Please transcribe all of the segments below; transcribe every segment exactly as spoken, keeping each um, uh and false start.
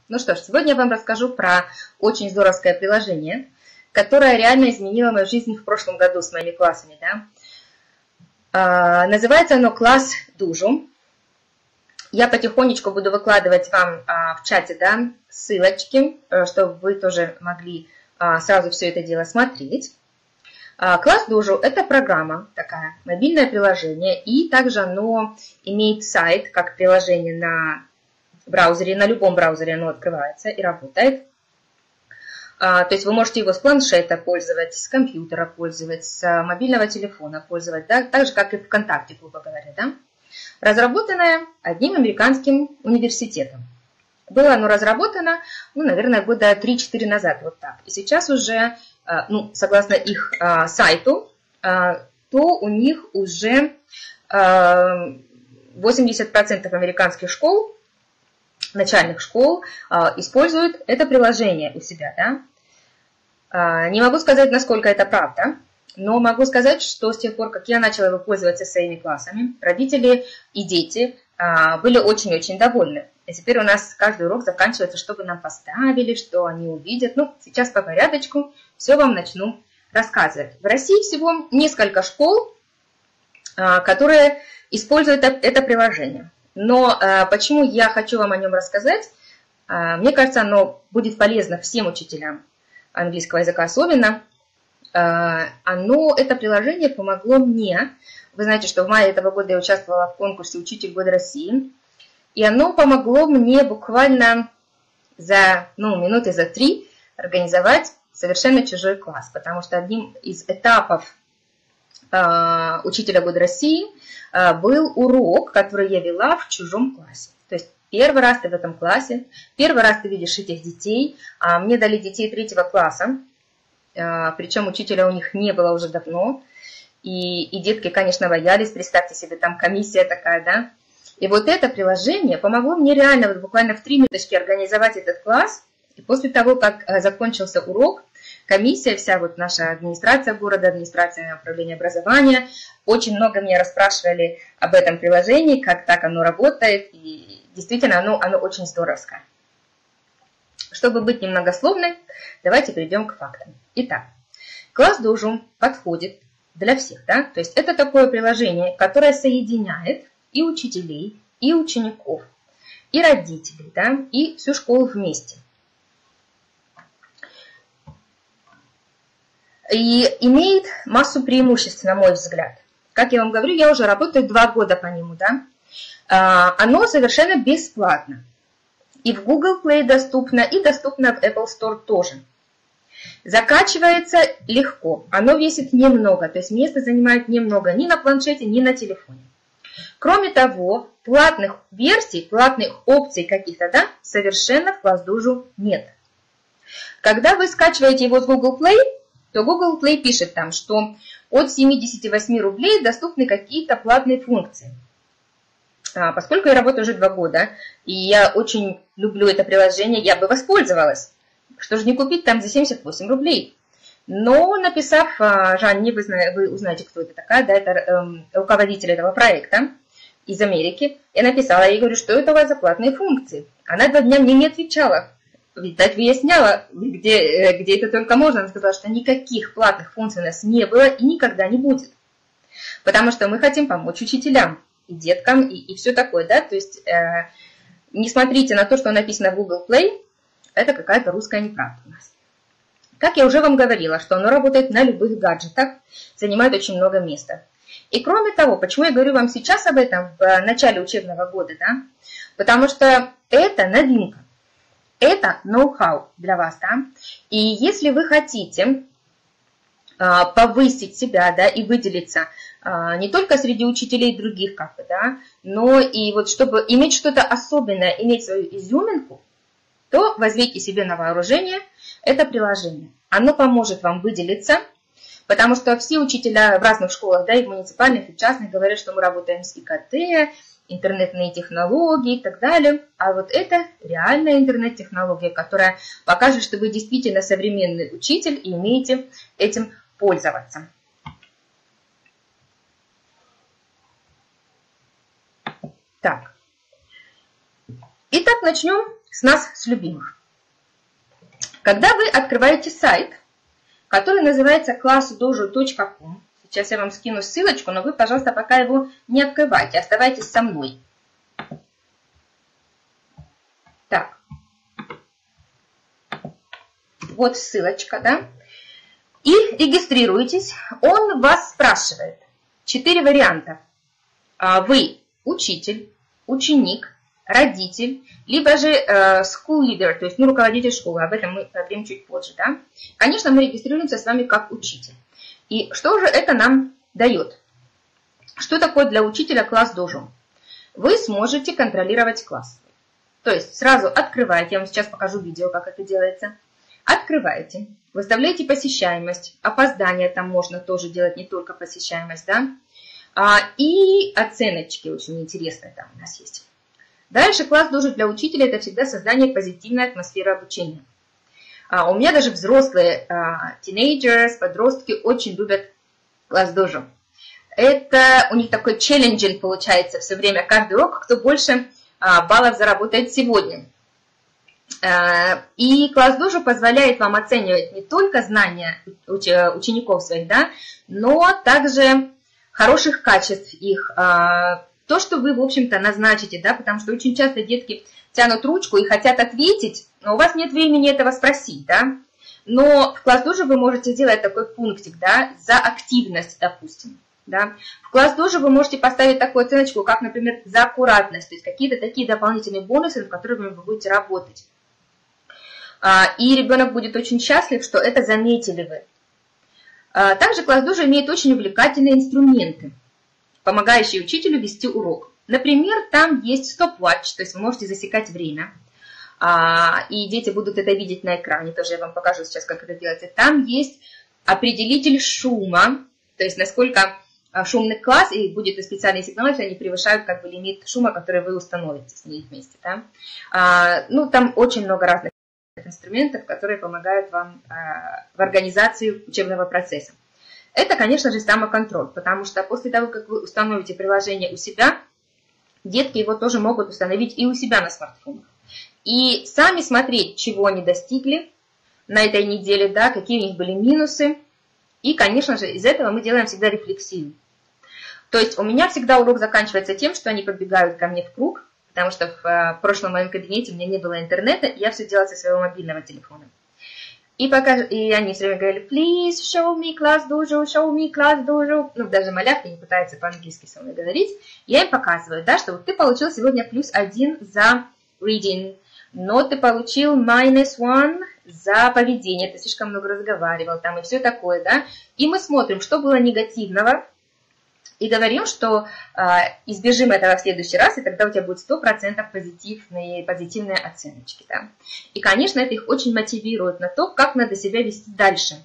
Ну что ж, сегодня я вам расскажу про очень здоровское приложение, которое реально изменило мою жизнь в прошлом году с моими классами. Да? А, называется оно «Класс Дужу». Я потихонечку буду выкладывать вам а, в чате да, ссылочки, чтобы вы тоже могли а, сразу все это дело смотреть. А, «Класс Дужу» – это программа, такая мобильное приложение, и также оно имеет сайт, как приложение на браузере, на любом браузере оно открывается и работает. А, то есть вы можете его с планшета пользовать, с компьютера пользовать, с мобильного телефона пользовать, да, так же, как и ВКонтакте, грубо говоря. Да? Разработанное одним американским университетом. Было оно разработано, ну, наверное, года три-четыре назад, вот так. И сейчас уже, ну, согласно их а, сайту, а, то у них уже а, восемьдесят процентов американских школ, начальных школ а, используют это приложение у себя. Да? А, не могу сказать, насколько это правда, но могу сказать, что с тех пор, как я начала его пользоваться своими классами, родители и дети а, были очень-очень довольны. И теперь у нас каждый урок заканчивается, чтобы нам поставили, что они увидят. Ну, сейчас по порядочку все вам начну рассказывать. В России всего несколько школ, а, которые используют это приложение. Но а, почему я хочу вам о нем рассказать? А, мне кажется, оно будет полезно всем учителям английского языка особенно. А, оно, это приложение помогло мне. Вы знаете, что в мае этого года я участвовала в конкурсе «Учитель года России». И оно помогло мне буквально за ну, минуты за три организовать совершенно чужой класс. Потому что одним из этапов а, «Учителя года России» был урок, который я вела в чужом классе. То есть первый раз ты в этом классе, первый раз ты видишь этих детей. Мне дали детей третьего класса, причем учителя у них не было уже давно. И, и детки, конечно, боялись, представьте себе, там комиссия такая, да. И вот это приложение помогло мне реально вот буквально в три минуточки организовать этот класс. И после того, как закончился урок, комиссия, вся вот наша администрация города, администрация управления образования, очень много меня расспрашивали об этом приложении, как так оно работает, и действительно оно, оно очень здоровское. Чтобы быть немногословной, давайте перейдем к фактам. Итак, класс Дужу подходит для всех, да? То есть это такое приложение, которое соединяет и учителей, и учеников, и родителей, да? И всю школу вместе. И имеет массу преимуществ, на мой взгляд. Как я вам говорю, я уже работаю два года по нему, да. А, оно совершенно бесплатно. И в Google Play доступно, и доступно в Apple Store тоже. Закачивается легко. Оно весит немного, то есть места занимает немного ни на планшете, ни на телефоне. Кроме того, платных версий, платных опций каких-то, да, совершенно в Класс Дужу нет. Когда вы скачиваете его с Google Play, то Google Play пишет там, что от семидесяти восьми рублей доступны какие-то платные функции. А, поскольку я работаю уже два года, и я очень люблю это приложение, я бы воспользовалась. Что же не купить там за семьдесят восемь рублей? Но написав Жанне, вы, вы узнаете, кто это такая, да, это эм, руководитель этого проекта из Америки, я написала, я ей говорю, что это у вас за платные функции. Она два дня мне не отвечала. Видать, выясняла, где, где это только можно. Она сказала, что никаких платных функций у нас не было и никогда не будет. Потому что мы хотим помочь учителям и деткам, и, и все такое, да. То есть э, не смотрите на то, что написано в Google Play, это какая-то русская неправда у нас. Как я уже вам говорила, что оно работает на любых гаджетах, занимает очень много места. И кроме того, почему я говорю вам сейчас об этом в начале учебного года, да? Потому что это новинка. Это ноу-хау для вас, да, и если вы хотите а, повысить себя, да, и выделиться а, не только среди учителей других, как бы, да, но и вот чтобы иметь что-то особенное, иметь свою изюминку, то возьмите себе на вооружение это приложение. Оно поможет вам выделиться, потому что все учителя в разных школах, да, и в муниципальных, и в частных, говорят, что мы работаем с ИКТ, интернетные технологии и так далее. А вот это реальная интернет-технология, которая покажет, что вы действительно современный учитель и умеете этим пользоваться. Так. Итак, начнем с нас, с любимых. Когда вы открываете сайт, который называется класс дожу точка ком, сейчас я вам скину ссылочку, но вы, пожалуйста, пока его не открывайте, оставайтесь со мной. Так, вот ссылочка, да, и регистрируйтесь. Он вас спрашивает, четыре варианта. Вы учитель, ученик, родитель, либо же э, school leader, то есть ну, руководитель школы, об этом мы поговорим чуть позже, да. Конечно, мы регистрируемся с вами как учитель. И что же это нам дает? Что такое для учителя класс дожу? Вы сможете контролировать класс. То есть сразу открываете, я вам сейчас покажу видео, как это делается. Открываете, выставляете посещаемость, опоздание там можно тоже делать, не только посещаемость, да. А, и оценочки очень интересные там у нас есть. Дальше класс дожу для учителя – это всегда создание позитивной атмосферы обучения. А, у меня даже взрослые а, тинейджеры, подростки очень любят класс дожу. Это у них такой челленджинг получается все время, каждый урок, кто больше а, баллов заработает сегодня. А, и класс дожу позволяет вам оценивать не только знания уч учеников своих, да, но также хороших качеств их, то, что вы, в общем-то, назначите, да, потому что очень часто детки тянут ручку и хотят ответить, но у вас нет времени этого спросить, да, но в класс дожу вы можете сделать такой пунктик, да, за активность, допустим, да, в класс дожу вы можете поставить такую оценочку, как, например, за аккуратность, то есть какие-то такие дополнительные бонусы, над которыми вы будете работать, и ребенок будет очень счастлив, что это заметили вы. Также класс дожу имеет очень увлекательные инструменты, помогающие учителю вести урок. Например, там есть стоп-ватч, то есть вы можете засекать время, и дети будут это видеть на экране, тоже я вам покажу сейчас, как это делается. Там есть определитель шума, то есть насколько шумный класс, и будет и специальный сигнал, если они превышают как бы лимит шума, который вы установите с ними вместе. Да? Ну, там очень много разных инструментов, которые помогают вам э, в организации учебного процесса. Это, конечно же, самоконтроль, потому что после того, как вы установите приложение у себя, детки его тоже могут установить и у себя на смартфонах. И сами смотреть, чего они достигли на этой неделе, да, какие у них были минусы. И, конечно же, из этого мы делаем всегда рефлексию. То есть у меня всегда урок заканчивается тем, что они подбегают ко мне в круг, потому что в прошлом моем кабинете у меня не было интернета, и я все делала со своего мобильного телефона. И, пока, и они все время говорили, please show me class dojo, show me class dojo. Ну, даже малявки не пытаются по-английски со мной говорить. Я им показываю, да, что вот ты получил сегодня плюс один за reading, но ты получил minus one за поведение, ты слишком много разговаривал, там и все такое, да. И мы смотрим, что было негативного, и говорим, что э, избежим этого в следующий раз, и тогда у тебя будет сто процентов позитивные, позитивные оценочки. Да? И, конечно, это их очень мотивирует на то, как надо себя вести дальше.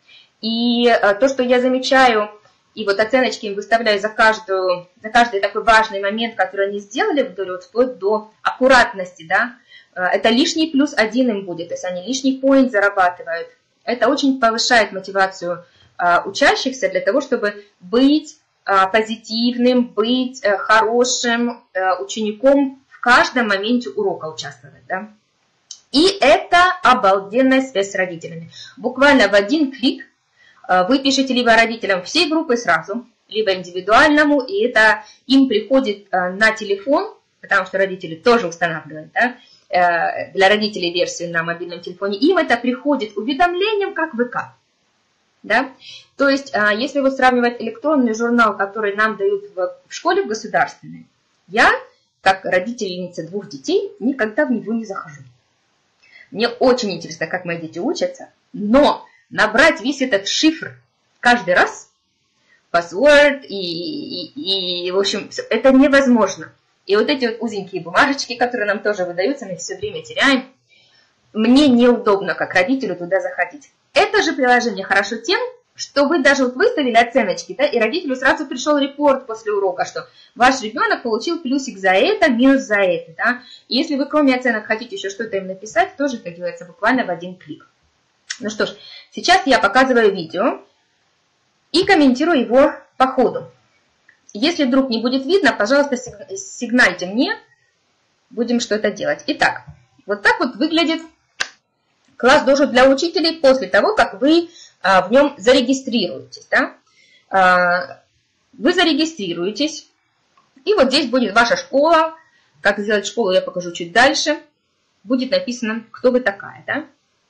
И э, то, что я замечаю, и вот оценочки им выставляю за, каждую, за каждый такой важный момент, который они сделали, вот, вплоть до аккуратности, да? э, это лишний плюс один им будет, то есть они лишний поинт зарабатывают. Это очень повышает мотивацию э, учащихся для того, чтобы быть позитивным, быть хорошим учеником, в каждом моменте урока участвовать. Да? И это обалденная связь с родителями. Буквально в один клик вы пишете либо родителям всей группы сразу, либо индивидуальному, и это им приходит на телефон, потому что родители тоже устанавливают, да? Для родителей версию на мобильном телефоне, им это приходит уведомлением как ВК. Да? То есть, если вот сравнивать электронный журнал, который нам дают в школе в государственной, я, как родительница двух детей, никогда в него не захожу. Мне очень интересно, как мои дети учатся, но набрать весь этот шифр каждый раз, password и, и, и в общем, это невозможно. И вот эти вот узенькие бумажечки, которые нам тоже выдаются, мы все время теряем, мне неудобно, как родителю, туда заходить. Это же приложение хорошо тем, что вы даже вот выставили оценочки, да, и родителю сразу пришел репорт после урока, что ваш ребенок получил плюсик за это, минус за это. Да. И если вы кроме оценок хотите еще что-то им написать, тоже это делается буквально в один клик. Ну что ж, сейчас я показываю видео и комментирую его по ходу. Если вдруг не будет видно, пожалуйста, сигнальте мне, будем что-то делать. Итак, Вот так вот выглядит класс Dojo для учителей после того, как вы а, в нем зарегистрируетесь. Да? А, вы зарегистрируетесь, и вот здесь будет ваша школа. Как сделать школу, я покажу чуть дальше. Будет написано, кто вы такая. Да?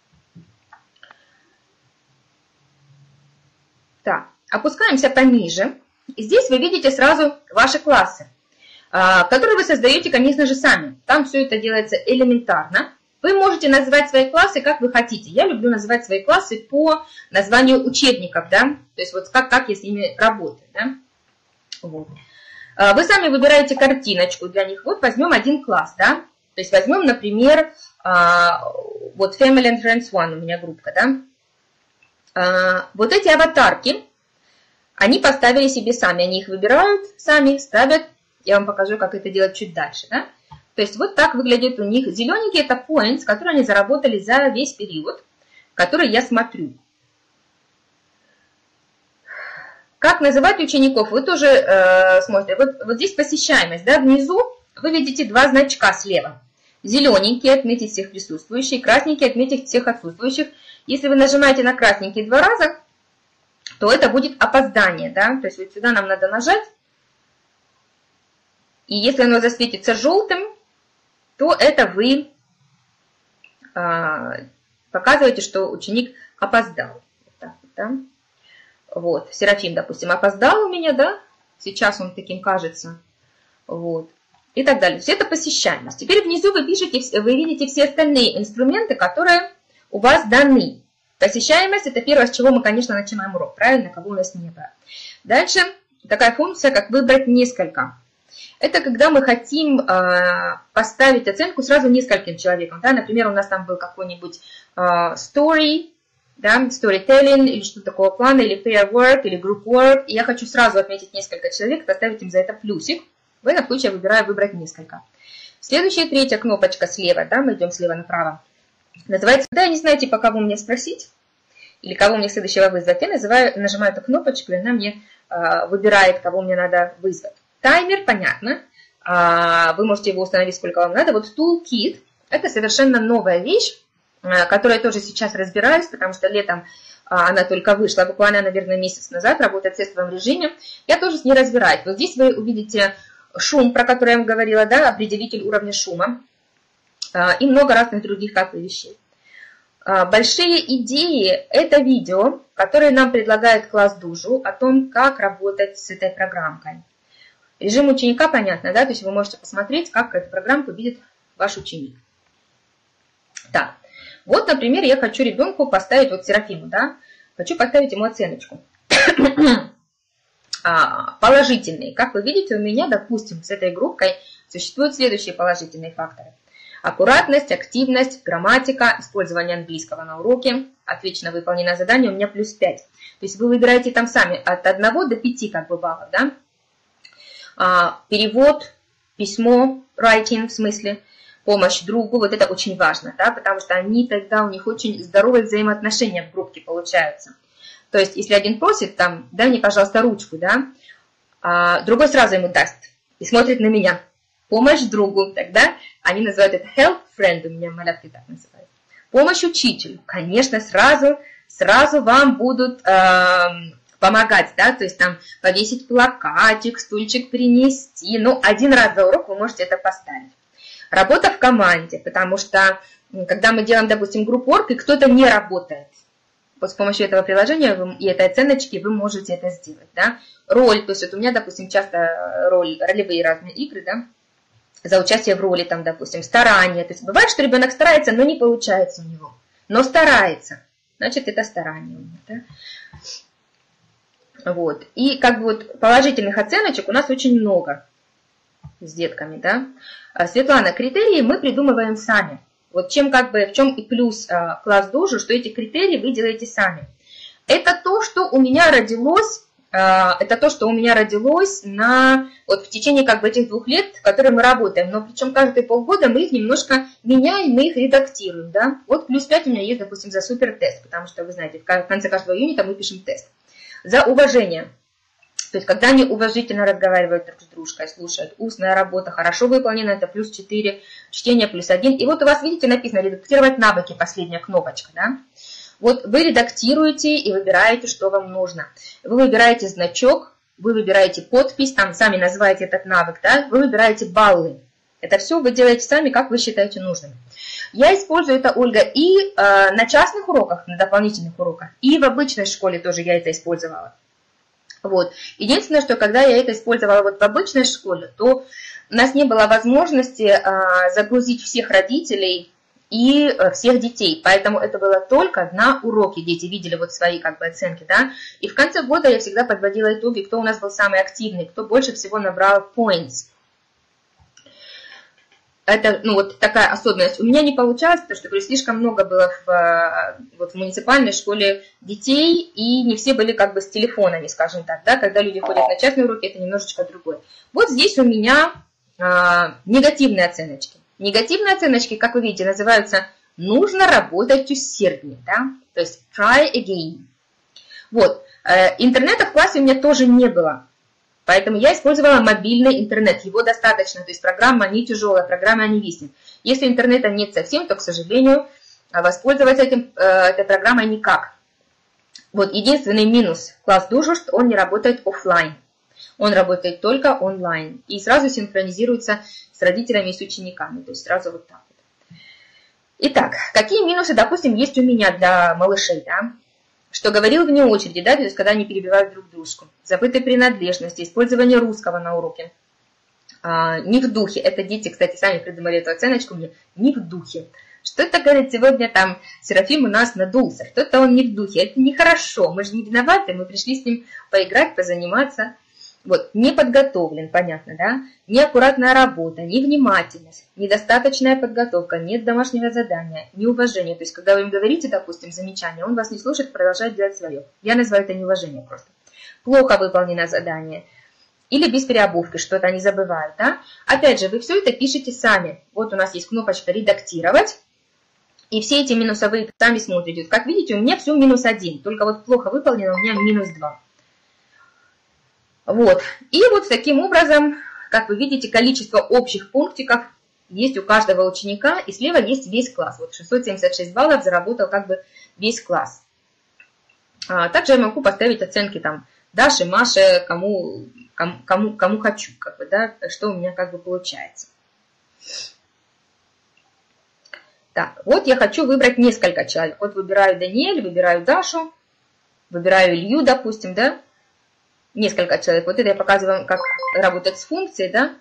Так, опускаемся пониже. И здесь вы видите сразу ваши классы, которые вы создаете, конечно же, сами. Там все это делается элементарно. Вы можете называть свои классы, как вы хотите. Я люблю называть свои классы по названию учебников, да, то есть вот как, как я с ними работаю, да. Вот. Вы сами выбираете картиночку для них. Вот возьмем один класс, да, то есть возьмем, например, вот Family and Friends One у меня группка, да. Вот эти аватарки, они поставили себе сами, они их выбирают сами, ставят. Я вам покажу, как это делать чуть дальше. Да? То есть вот так выглядит у них. Зелененькие – это points, которые они заработали за весь период, который я смотрю. Как называть учеников? Вы тоже э, смотрите. Вот, вот здесь посещаемость. Да? Внизу вы видите два значка слева. Зелененький – отметить всех присутствующих, красненький – отметить всех отсутствующих. Если вы нажимаете на красненький два раза, то это будет опоздание, да, то есть вот сюда нам надо нажать, и если оно засветится желтым, то это вы а, показываете, что ученик опоздал. Вот так вот, да. Вот, Серафим, допустим, опоздал у меня, да, сейчас он таким кажется, вот, и так далее. Все это посещаемость. Теперь внизу вы пишете, вы видите все остальные инструменты, которые у вас даны. Посещаемость – это первое, с чего мы, конечно, начинаем урок, правильно, кого у нас не было. Дальше такая функция, как выбрать несколько. Это когда мы хотим э, поставить оценку сразу нескольким человекам. Да? Например, у нас там был какой-нибудь э, story, да, storytelling, или что-то такого плана, или pair work, или group work. И я хочу сразу отметить несколько человек, поставить им за это плюсик. В этом случае я выбираю выбрать несколько. Следующая, третья кнопочка слева, да, мы идем слева направо. Называется, да, я не знаю, типа, кого мне спросить, или кого мне следующего вызвать. Я называю, нажимаю эту кнопочку, и она мне э, выбирает, кого мне надо вызвать. Таймер, понятно, э, вы можете его установить, сколько вам надо. Вот Toolkit – это совершенно новая вещь, э, которую я тоже сейчас разбираюсь, потому что летом э, она только вышла, буквально, наверное, месяц назад, работает в тестовом режиме. Я тоже с ней разбираюсь. Вот здесь вы увидите шум, про который я вам говорила, да, определитель уровня шума. И много разных других как бы вещей. Большие идеи – это видео, которые нам предлагает класс Dojo о том, как работать с этой программкой. Режим ученика понятно, да? То есть вы можете посмотреть, как эту программку видит ваш ученик. Так, вот, например, я хочу ребенку поставить, вот Серафиму, да? Хочу поставить ему оценочку. Положительные. Как вы видите, у меня, допустим, с этой группкой существуют следующие положительные факторы. Аккуратность, активность, грамматика, использование английского на уроке, отлично выполненное задание, у меня плюс пять. То есть вы выбираете там сами от одного до пяти как бы баллов, да? А, перевод, письмо, writing в смысле, помощь другу, вот это очень важно, да? Потому что они тогда, у них очень здоровые взаимоотношения в группке получаются. То есть если один просит, там, дай мне, пожалуйста, ручку, да? А другой сразу ему даст и смотрит на меня. Помощь другу, тогда они называют это help friend, у меня малявки так называют. Помощь учителю, конечно, сразу, сразу вам будут э, помогать, да, то есть там повесить плакатик, стульчик принести, ну, один раз за урок вы можете это поставить. Работа в команде, потому что, когда мы делаем, допустим, групп-ворк, и кто-то не работает, вот с помощью этого приложения вы, и этой оценочки вы можете это сделать, да. Роль, то есть вот у меня, допустим, часто роль, ролевые разные игры, да, за участие в роли, там, допустим, старание. То есть бывает, что ребенок старается, но не получается у него. Но старается. Значит, это старание у него, да? Вот. И как бы вот положительных оценочек у нас очень много с детками, да? Светлана, критерии мы придумываем сами. Вот чем как бы, в чем и плюс класс Dojo, что эти критерии вы делаете сами. Это то, что у меня родилось это то, что у меня родилось на, вот в течение как бы этих двух лет, в которые мы работаем. Но причем каждые полгода мы их немножко меняем, мы их редактируем. Да? Вот плюс пять у меня есть, допустим, за супертест, потому что, вы знаете, в конце каждого юнита мы пишем тест. За уважение. То есть, когда они уважительно разговаривают друг с дружкой, слушают, устная работа хорошо выполнена, это плюс четыре, чтение плюс один. И вот у вас, видите, написано «Редактировать навыки», последняя кнопочка, да? Вот вы редактируете и выбираете, что вам нужно. Вы выбираете значок, вы выбираете подпись, там сами называете этот навык, да? Вы выбираете баллы. Это все вы делаете сами, как вы считаете нужным. Я использую это, Ольга, и э, на частных уроках, на дополнительных уроках, и в обычной школе тоже я это использовала. Вот. Единственное, что когда я это использовала вот в обычной школе, то у нас не было возможности а, загрузить всех родителей и а, всех детей. Поэтому это было только на уроке. Дети видели вот свои как бы оценки, да. И в конце года я всегда подводила итоги, кто у нас был самый активный, кто больше всего набрал points. Это, ну, вот такая особенность. У меня не получалось, потому что, говорю, слишком много было в, вот, в муниципальной школе детей, и не все были как бы с телефонами, скажем так, да, когда люди ходят на частные уроки, это немножечко другое. Вот здесь у меня а, негативные оценочки. Негативные оценочки, как вы видите, называются «нужно работать усерднее», да, то есть «try again». Вот, интернета в классе у меня тоже не было. Поэтому я использовала мобильный интернет, его достаточно, то есть программа не тяжелая, программа не виснет. Если интернета нет совсем, то, к сожалению, воспользоваться этим, этой программой никак. Вот единственный минус класс Дужу, что он не работает офлайн, он работает только онлайн и сразу синхронизируется с родителями и с учениками, то есть сразу вот так вот. Итак, какие минусы, допустим, есть у меня для малышей, да? Что говорил вне очереди, да, то есть когда они перебивают друг дружку. Забытые принадлежности, использование русского на уроке. А, не в духе. Это дети, кстати, сами придумали эту оценочку мне. Не в духе. Что-то, говорит, сегодня там Серафим у нас надулся. Что-то он не в духе. Это нехорошо. Мы же не виноваты. Мы пришли с ним поиграть, позаниматься. Вот, не подготовлен, понятно, да? Неаккуратная работа, невнимательность, недостаточная подготовка, нет домашнего задания, неуважение. То есть, когда вы им говорите, допустим, замечание, он вас не слушает, продолжает делать свое. Я называю это неуважение просто. Плохо выполнено задание. Или без переобувки, что-то они забывают, да? Опять же, вы все это пишете сами. Вот у нас есть кнопочка «Редактировать». И все эти минусовые сами смотрите. Как видите, у меня все минус один. Только вот плохо выполнено, у меня минус два. Вот. И вот таким образом, как вы видите, количество общих пунктиков есть у каждого ученика, и слева есть весь класс. Вот шестьсот семьдесят шесть баллов заработал как бы весь класс. А также я могу поставить оценки там Даше, Маше, кому, кому, кому хочу, как бы, да, что у меня как бы получается. Так, вот я хочу выбрать несколько человек. Вот выбираю Даниэль, выбираю Дашу, выбираю Илью, допустим, да. Несколько человек. Вот это я показываю вам, как работать с функцией, да,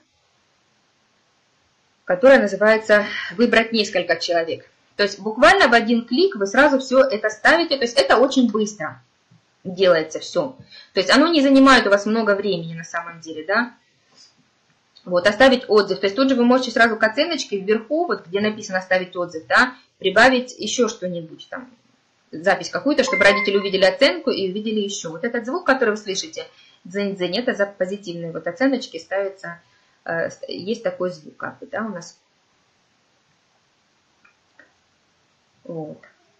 которая называется «выбрать несколько человек». То есть буквально в один клик вы сразу все это ставите. То есть это очень быстро делается все. То есть оно не занимает у вас много времени на самом деле, да. Вот, оставить отзыв. То есть тут же вы можете сразу к оценочке вверху, вот где написано «оставить отзыв», да, прибавить еще что-нибудь там. Запись какую-то, чтобы родители увидели оценку и увидели еще. Вот этот звук, который вы слышите, дзынь-дзынь, это за позитивные вот оценочки ставится, э, есть такой звук, как бы, да, у нас. Вот.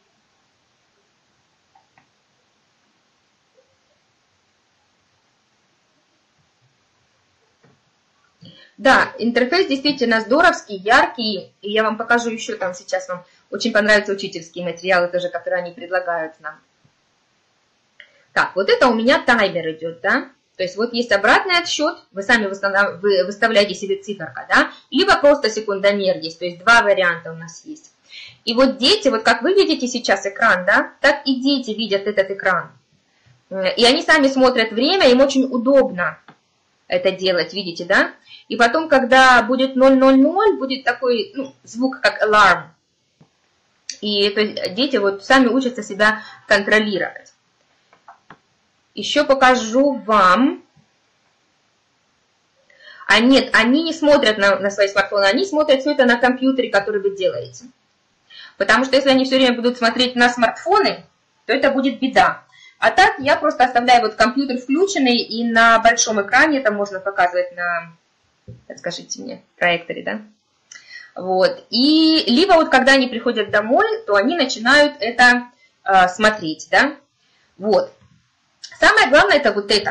Да, интерфейс действительно здоровский, яркий, и я вам покажу еще там сейчас вам. Очень понравятся учительские материалы тоже, которые они предлагают нам. Так, вот это у меня таймер идет, да. То есть вот есть обратный отсчет, вы сами вы выставляете себе циферка, да. Либо просто секундомер есть, то есть два варианта у нас есть. И вот дети, вот как вы видите сейчас экран, да, так и дети видят этот экран. И они сами смотрят время, им очень удобно это делать, видите, да. И потом, когда будет ноль ноль ноль, будет такой, ну, звук, как alarm. И то есть, дети вот сами учатся себя контролировать. Еще покажу вам. А нет, они не смотрят на, на свои смартфоны, они смотрят все это на компьютере, который вы делаете. Потому что если они все время будут смотреть на смартфоны, то это будет беда. А так я просто оставляю вот компьютер включенный, и на большом экране это можно показывать на, скажите мне, проекторе, да? Вот. И либо вот когда они приходят домой, то они начинают это э, смотреть, да. Вот. Самое главное это вот это.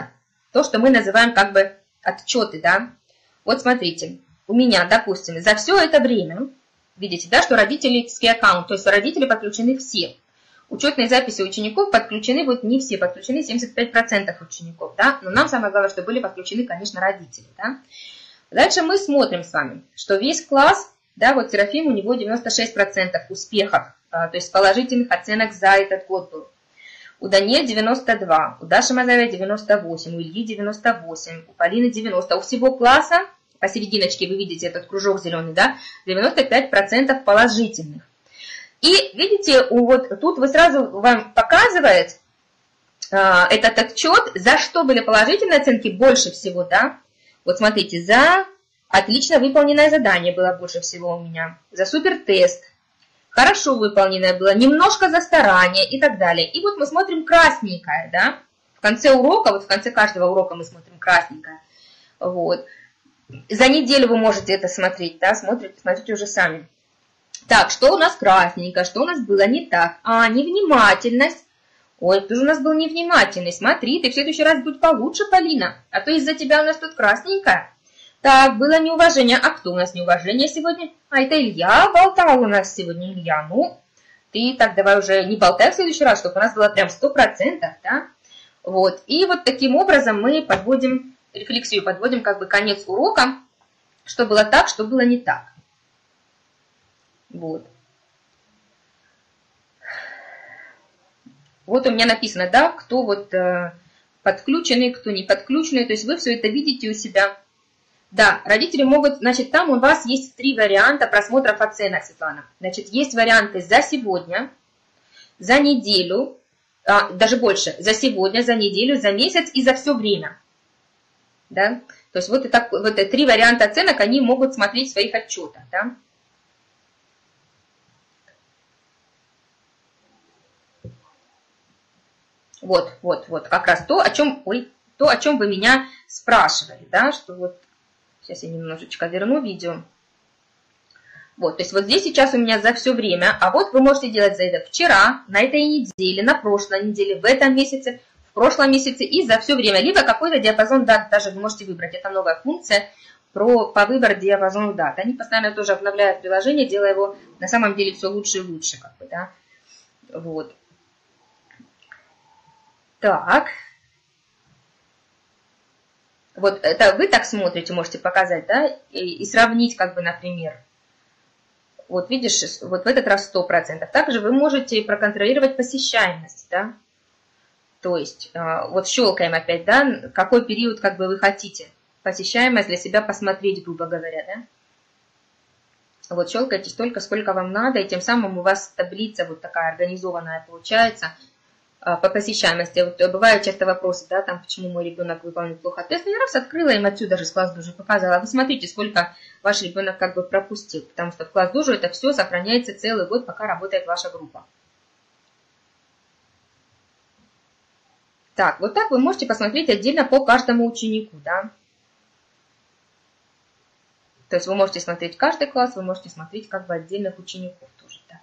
то, что мы называем как бы отчеты, да. Вот смотрите, у меня, допустим, за все это время, видите, да, что родительский аккаунт, то есть родители подключены все. Учетные записи учеников подключены, вот не все, подключены семьдесят пять процентов учеников, да, но нам самое главное, что были подключены, конечно, родители, да. Дальше мы смотрим с вами, что весь класс, да, вот Серафим, у него девяносто шесть процентов успехов, то есть положительных оценок за этот год был. У Дани девяносто два, у Даши Мазаевой девяносто восемь, у Ильи девяносто восемь, у Полины девяносто. У всего класса, посерединочке вы видите этот кружок зеленый, да, девяносто пять процентов положительных. И видите, вот тут вы сразу вам показывает э, этот отчет, за что были положительные оценки больше всего, да. Вот смотрите, за отлично выполненное задание было больше всего у меня, за супертест. Хорошо выполненное было, немножко за старание и так далее. И вот мы смотрим красненькое, да, в конце урока, вот в конце каждого урока мы смотрим красненькое. Вот. За неделю вы можете это смотреть, да, смотрите, смотрите уже сами. Так, что у нас красненькое, что у нас было не так? А, невнимательность. Ой, кто же у нас был невнимательный? Смотри, ты в следующий раз будь получше, Полина, а то из-за тебя у нас тут красненькое. Так, было неуважение. А кто у нас неуважение сегодня? А это Илья болтал у нас сегодня, Илья. Ну, ты так давай уже не болтай в следующий раз, чтобы у нас было прям сто процентов, да? Вот, и вот таким образом мы подводим, рефлексию подводим, как бы конец урока, что было так, что было не так. Вот. Вот у меня написано, да, кто вот э, подключенный, кто не подключенный, то есть вы все это видите у себя. Да, родители могут, значит, там у вас есть три варианта просмотров оценок, Светлана. Значит, есть варианты за сегодня, за неделю, а, даже больше, за сегодня, за неделю, за месяц и за все время. Да? То есть вот, это, вот это три варианта оценок они могут смотреть в своих отчетах, да. Вот, вот, вот, как раз то, о чем, ой, то, о чем вы меня спрашивали, да, что вот, сейчас я немножечко верну видео. Вот, то есть вот здесь сейчас у меня за все время, а вот вы можете делать за это вчера, на этой неделе, на прошлой неделе, в этом месяце, в прошлом месяце и за все время, либо какой-то диапазон дат даже вы можете выбрать, это новая функция про, по выбору диапазона дат. Они постоянно тоже обновляют приложение, делая его на самом деле все лучше и лучше, как бы, да, вот. Так, вот это вы так смотрите, можете показать, да, и, и сравнить, как бы, например, вот видишь, вот в этот раз сто процентов. Также вы можете проконтролировать посещаемость, да, то есть вот щелкаем опять, да, какой период, как бы, вы хотите посещаемость для себя посмотреть, грубо говоря, да. Вот щелкайте столько, сколько вам надо, и тем самым у вас таблица вот такая организованная получается, по посещаемости. Вот бывают часто вопросы, да, там, почему мой ребенок выполнил плохо тест. Я раз открыла им отсюда же с класс Дужи показала. Вы смотрите, сколько ваш ребенок как бы пропустил, потому что в класс Дужу это все сохраняется целый год, пока работает ваша группа. Так, вот так вы можете посмотреть отдельно по каждому ученику, да. То есть вы можете смотреть каждый класс, вы можете смотреть как бы отдельных учеников тоже, да.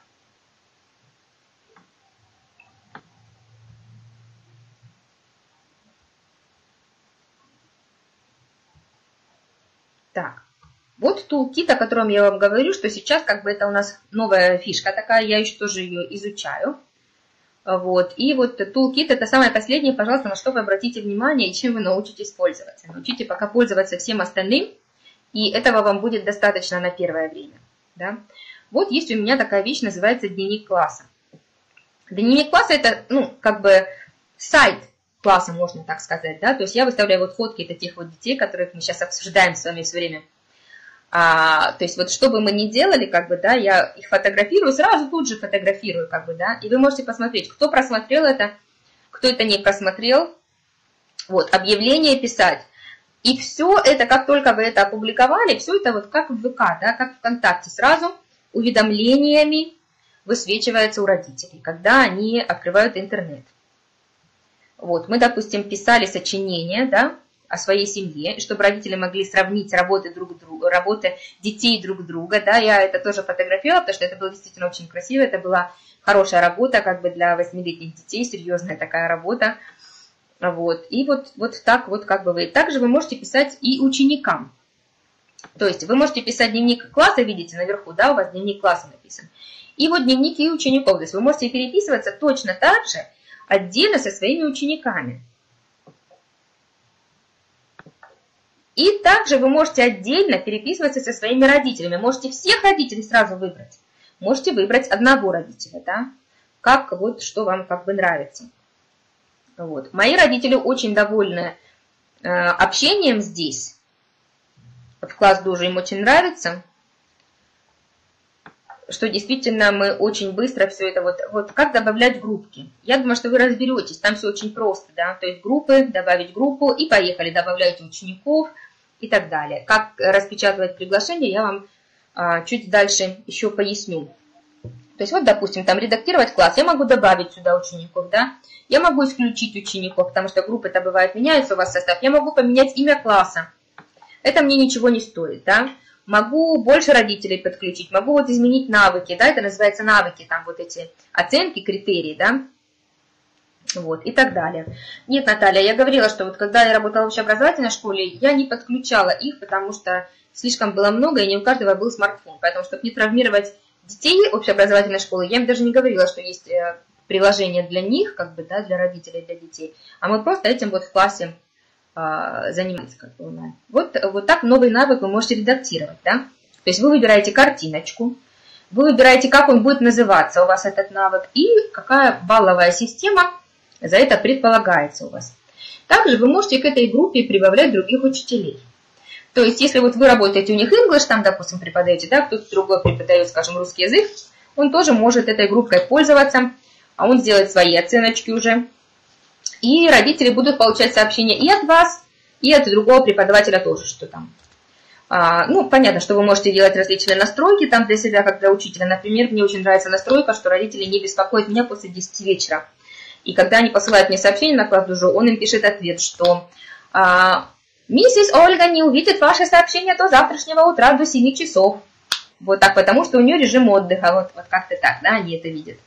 Так, вот toolkit, о котором я вам говорю, что сейчас как бы это у нас новая фишка такая, я еще тоже ее изучаю. Вот, и вот toolkit это самое последнее, пожалуйста, на что вы обратите внимание и чем вы научитесь пользоваться. Научите пока пользоваться всем остальным, и этого вам будет достаточно на первое время. Да? Вот есть у меня такая вещь, называется дневник класса. Дневник класса это, ну, как бы сайт класса, можно так сказать, да, то есть я выставляю вот фотки таких вот детей, которых мы сейчас обсуждаем с вами все время. А, то есть вот что бы мы ни делали, как бы, да, я их фотографирую, сразу тут же фотографирую, как бы, да, и вы можете посмотреть, кто просмотрел это, кто это не просмотрел, вот, объявление писать. И все это, как только вы это опубликовали, все это вот как в ВК, да, как ВКонтакте, сразу уведомлениями высвечивается у родителей, когда они открывают интернет. Вот, мы, допустим, писали сочинение, да, о своей семье, и чтобы родители могли сравнить работы друг друга, работы детей друг друга, да, я это тоже фотографировала, потому что это было действительно очень красиво, это была хорошая работа, как бы для восьмилетних детей, серьезная такая работа, Вот. И вот, вот так вот как бы вы. Также вы можете писать и ученикам. То есть вы можете писать дневник класса, видите, наверху, да, у вас дневник класса написан. И вот дневники учеников. То есть вы можете переписываться точно так же отдельно со своими учениками. И также вы можете отдельно переписываться со своими родителями. Можете всех родителей сразу выбрать. Можете выбрать одного родителя, да, как вот что вам как бы нравится. Вот. Мои родители очень довольны э, общением здесь. В класс Дужу им очень нравится, что действительно мы очень быстро все это вот, вот как добавлять группки. Я думаю, что вы разберетесь, там все очень просто, да, то есть группы, добавить группу и поехали, добавляйте учеников и так далее. Как распечатывать приглашение, я вам а, чуть дальше еще поясню. То есть вот, допустим, там редактировать класс, я могу добавить сюда учеников, да, я могу исключить учеников, потому что группы-то бывает меняются у вас состав, я могу поменять имя класса, это мне ничего не стоит, да. Могу больше родителей подключить, могу вот изменить навыки, да, это называется навыки, там вот эти оценки, критерии, да, вот, и так далее. Нет, Наталья, я говорила, что вот когда я работала в общеобразовательной школе, я не подключала их, потому что слишком было много, и не у каждого был смартфон, поэтому, чтобы не травмировать детей общеобразовательной школы, я им даже не говорила, что есть приложение для них, как бы, да, для родителей, для детей, а мы просто этим вот в классе заниматься. Как бы, вот, вот так новый навык вы можете редактировать. Да? То есть вы выбираете картиночку, вы выбираете, как он будет называться у вас этот навык, и какая балловая система за это предполагается у вас. Также вы можете к этой группе прибавлять других учителей. То есть если вот вы работаете у них English, там, допустим, преподаете, да, кто-то другой преподает, скажем, русский язык, он тоже может этой группой пользоваться, а он сделает свои оценочки уже. И родители будут получать сообщения и от вас, и от другого преподавателя тоже, что там. А, ну, понятно, что вы можете делать различные настройки там для себя, как для учителя. Например, мне очень нравится настройка, что родители не беспокоят меня после десяти вечера. И когда они посылают мне сообщение на класс Дужу, он им пишет ответ, что а, «Миссис Ольга не увидит ваше сообщение до завтрашнего утра до семи часов». Вот так, потому что у нее режим отдыха. Вот, вот как-то так, да, они это видят.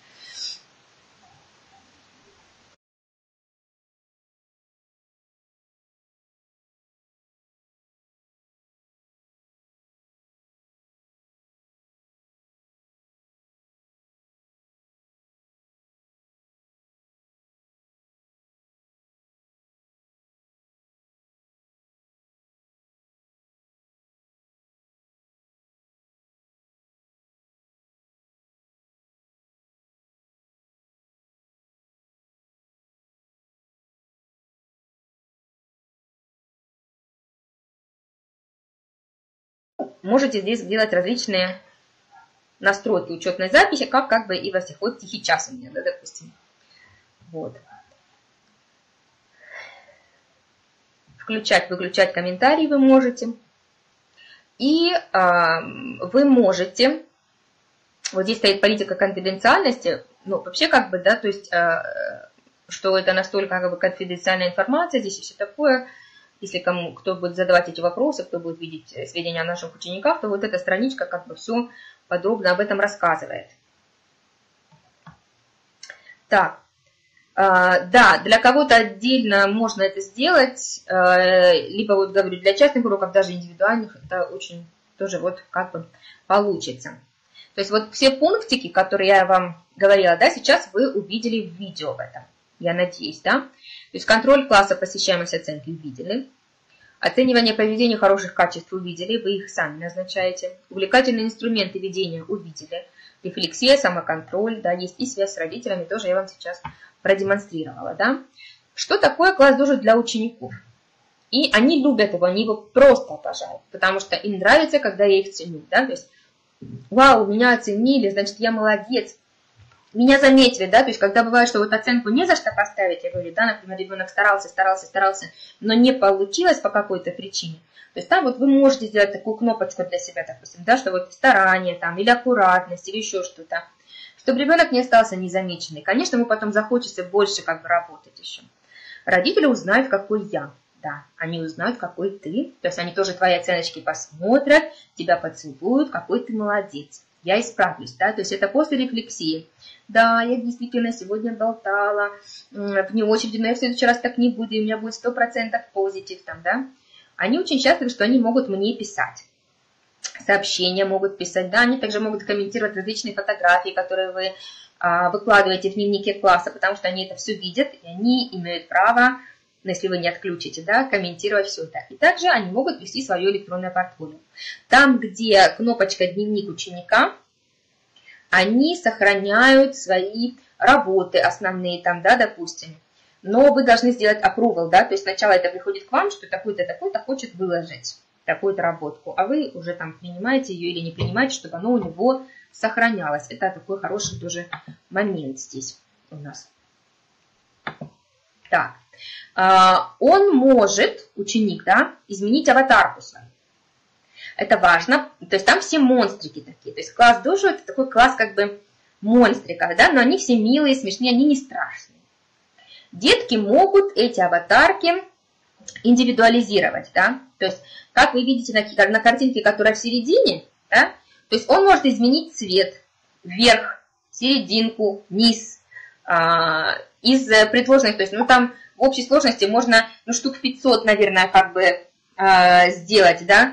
Можете здесь делать различные настройки учетной записи, как, как бы и во всех. Вот тихий час у меня, да, допустим. Вот. Включать, выключать комментарии вы можете. И э, вы можете, вот здесь стоит политика конфиденциальности, ну, вообще как бы, да, то есть, э, что это настолько как бы конфиденциальная информация, здесь и все такое. Если кому, кто будет задавать эти вопросы, кто будет видеть сведения о наших учениках, то вот эта страничка как бы все подробно об этом рассказывает. Так, э, да, для кого-то отдельно можно это сделать, э, либо вот говорю, для частных уроков, даже индивидуальных, это очень тоже вот как бы получится. То есть вот все пунктики, которые я вам говорила, да, сейчас вы увидели в видео в этом, я надеюсь, да. То есть контроль класса, посещаемость, оценки увидели. Оценивание поведения хороших качеств увидели, вы их сами назначаете. Увлекательные инструменты ведения увидели. Рефлексия, самоконтроль, да, есть и связь с родителями, тоже я вам сейчас продемонстрировала, да. Что такое класс Дужу для учеников? И они любят его, они его просто обожают, потому что им нравится, когда я их ценю, да, то есть, вау, меня оценили, значит, я молодец. Меня заметили, да, то есть, когда бывает, что вот оценку не за что поставить, я говорю, да, например, ребенок старался, старался, старался, но не получилось по какой-то причине, то есть там вот вы можете сделать такую кнопочку для себя, допустим, да, что вот старание там, или аккуратность, или еще что-то, чтобы ребенок не остался незамеченный. Конечно, ему потом захочется больше как бы работать еще. Родители узнают, какой я, да, они узнают, какой ты, то есть они тоже твои оценочки посмотрят, тебя поцелуют, какой ты молодец. я исправлюсь, да, то есть это после рефлексии. Да, я действительно сегодня болтала вне очереди, но я в следующий раз так не буду, и у меня будет сто процентов позитив там, да. Они очень счастливы, что они могут мне писать. Сообщения могут писать, да, они также могут комментировать различные фотографии, которые вы а, выкладываете в дневнике класса, потому что они это все видят, и они имеют право, если вы не отключите, да, комментировать все это. И также они могут вести свое электронное портфолио. Там, где кнопочка «Дневник ученика», они сохраняют свои работы основные там, да, допустим. Но вы должны сделать approval, да, то есть сначала это приходит к вам, что такой-то, такой-то хочет выложить такую-то работку, а вы уже там принимаете ее или не принимаете, чтобы оно у него сохранялось. Это такой хороший тоже момент здесь у нас. Так, он может, ученик, да, изменить аватарку свою. Это важно, то есть там все монстрики такие, то есть класс Дужу это такой класс как бы монстриков, да, но они все милые, смешные, они не страшные. Детки могут эти аватарки индивидуализировать, да, то есть как вы видите на, на картинке, которая в середине, да, то есть он может изменить цвет вверх, серединку, низ, а, из предложенных, то есть, ну там в общей сложности можно, ну штук пятьсот, наверное, как бы а, сделать, да,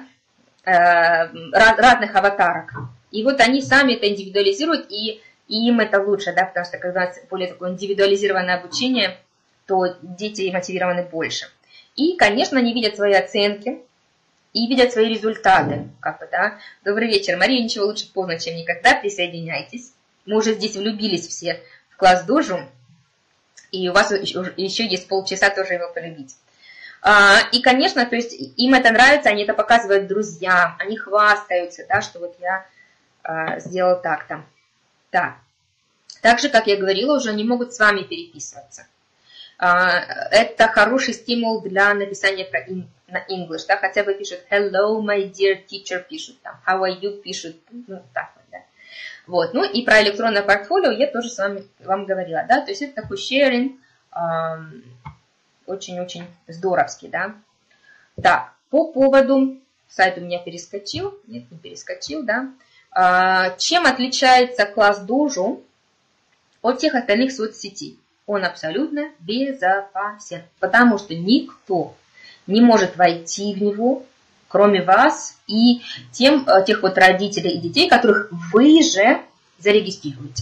разных аватарок. И вот они сами это индивидуализируют, и, и им это лучше, да, потому что когда более такое индивидуализированное обучение, то дети мотивированы больше. И, конечно, они видят свои оценки и видят свои результаты. Как бы, да. Добрый вечер, Мария, ничего лучше поздно, чем никогда, присоединяйтесь. Мы уже здесь влюбились все в класс Дужу, и у вас еще, еще есть полчаса тоже его полюбить. И, конечно, то есть им это нравится, они это показывают друзьям, они хвастаются, да, что вот я а, сделал так-то. Так. Так же, как я говорила, уже они могут с вами переписываться. А, это хороший стимул для написания про in, на English, да, хотя бы пишут hello, my dear teacher, пишут там, how are you, пишут, ну, так вот, да. Вот, ну и про электронное портфолио я тоже с вами вам говорила, да, то есть это такой sharing, um, очень-очень здоровский, да. Так, по поводу, сайт у меня перескочил, нет, не перескочил, да. А, чем отличается класс Дужу от всех остальных соцсетей? Он абсолютно безопасен, потому что никто не может войти в него, кроме вас и тем, тех вот родителей и детей, которых вы же зарегистрируете.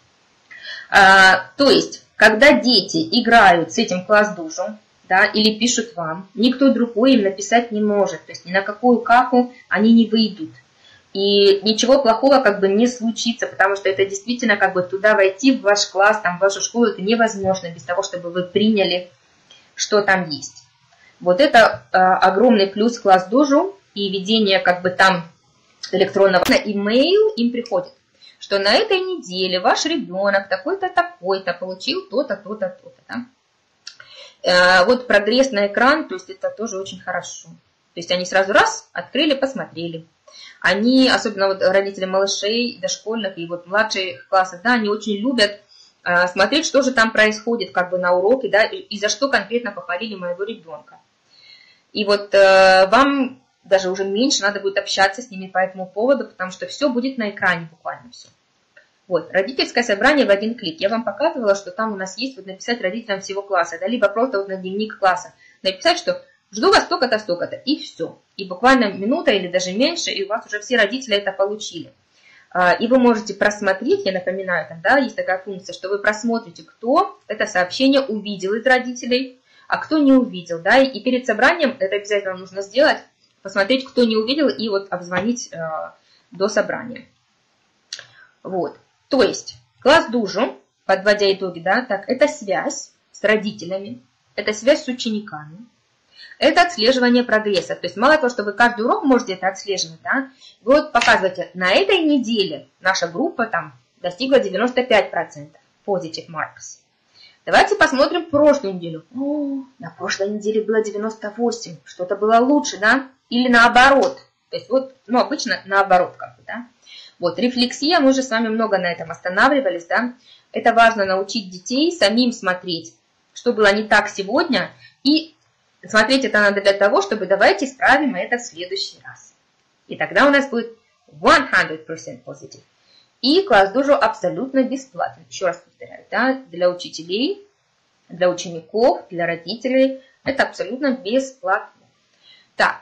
А, то есть, когда дети играют с этим класс Дужу, да, или пишут вам, никто другой им написать не может, то есть ни на какую каку они не выйдут. И ничего плохого как бы не случится, потому что это действительно как бы туда войти в ваш класс, там, в вашу школу, это невозможно без того, чтобы вы приняли, что там есть. Вот это э, огромный плюс класс Дужу и ведение как бы там электронного имейл им приходит, что на этой неделе ваш ребенок такой-то, такой-то получил то-то, то-то, то-то. Да? Э, вот прогресс на экран, то есть это тоже очень хорошо. То есть они сразу раз открыли, посмотрели. Они, особенно вот родители малышей, дошкольных и вот младших классов, да, они очень любят э, смотреть, что же там происходит как бы на уроке, да, и, и за что конкретно похвалили моего ребенка. И вот э, вам даже уже меньше надо будет общаться с ними по этому поводу, потому что все будет на экране, буквально все. Вот, родительское собрание в один клик. Я вам показывала, что там у нас есть вот написать родителям всего класса, да, либо просто вот на дневник класса написать, что жду вас столько-то, столько-то, и все. И буквально минута или даже меньше, и у вас уже все родители это получили. И вы можете просмотреть, я напоминаю, там, да, есть такая функция, что вы просмотрите, кто это сообщение увидел из родителей, а кто не увидел, да, и перед собранием это обязательно нужно сделать, посмотреть, кто не увидел, и вот обзвонить э, до собрания. Вот, то есть класс Дужу, подводя итоги, да, так, это связь с родителями, это связь с учениками. Это отслеживание прогресса. То есть мало того, что вы каждый урок можете это отслеживать, да, вы вот показываете, на этой неделе наша группа там достигла девяносто пять процентов positive marks. Давайте посмотрим прошлую неделю. О, на прошлой неделе было девяносто восемь, что-то было лучше, да, или наоборот. То есть вот, ну обычно наоборот как бы, да. Вот, рефлексия, мы уже с вами много на этом останавливались, да. Это важно научить детей самим смотреть, что было не так сегодня, и смотреть это надо для того, чтобы давайте исправим это в следующий раз. И тогда у нас будет сто процентов positive. И класс Dojo абсолютно бесплатен. Еще раз повторяю, да, для учителей, для учеников, для родителей. Это абсолютно бесплатно. Так.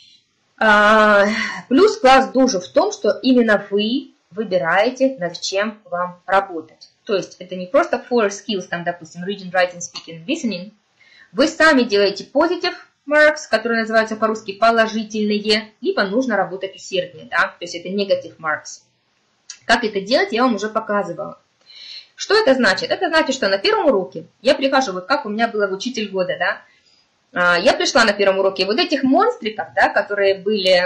А, плюс класс Dojo в том, что именно вы выбираете, над чем вам работать. То есть это не просто four skills, там, допустим, reading, writing, speaking, listening. Вы сами делаете positive marks, которые называются по-русски положительные, либо нужно работать усерднее, да, то есть это negative marks. Как это делать, я вам уже показывала. Что это значит? Это значит, что на первом уроке я прихожу, вот как у меня было в учитель года, да, я пришла на первом уроке, вот этих монстриков, да, которые были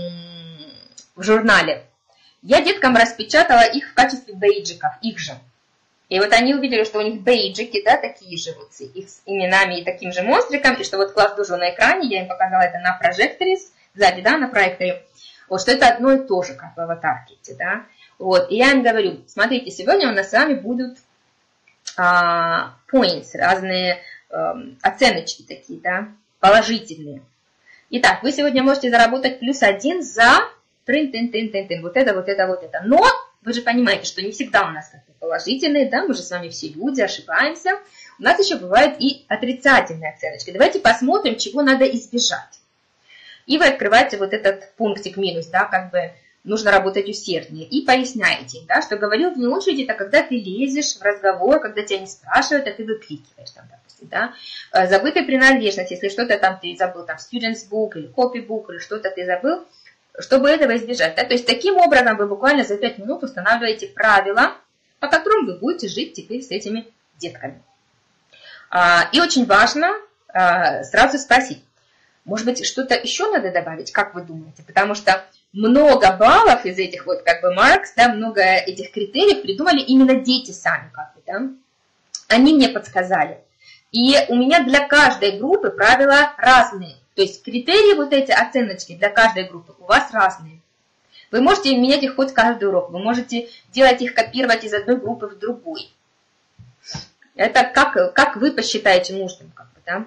в журнале, я деткам распечатала их в качестве бейджиков, их же. И вот они увидели, что у них бейджики, да, такие же вот с их именами и таким же монстриком, и что вот класс Dojo на экране, я им показала это на прожекторе, сзади, да, на проекторе, вот что это одно и то же, как в аватарке, да. Вот, и я им говорю, смотрите, сегодня у нас с вами будут а, points, разные а, оценочки такие, да, положительные. Итак, вы сегодня можете заработать плюс один за трын-тын-тын-тын-тын, вот это, вот это, вот это. Но вы же понимаете, что не всегда у нас как-то положительные, да, мы же с вами все люди, ошибаемся. У нас еще бывают и отрицательные оценочки. Давайте посмотрим, чего надо избежать. И вы открываете вот этот пунктик минус, да, как бы нужно работать усерднее. И поясняете, да, что говорил в первую очередь, это когда ты лезешь в разговор, когда тебя не спрашивают, а ты выкрикиваешь, там, допустим, да. Забытая принадлежность, если что-то там ты забыл, там, student's book или copybook, или что-то ты забыл, чтобы этого избежать. Да? То есть таким образом вы буквально за пять минут устанавливаете правила, по которым вы будете жить теперь с этими детками. И очень важно сразу спросить, может быть, что-то еще надо добавить, как вы думаете? Потому что много баллов из этих вот как бы marks, да, много этих критериев придумали именно дети сами, как бы, да? Они мне подсказали. И у меня для каждой группы правила разные. То есть критерии, вот эти оценочки для каждой группы у вас разные. Вы можете менять их хоть каждый урок. Вы можете делать их, копировать из одной группы в другую. Это как, как вы посчитаете нужным. Как бы, да?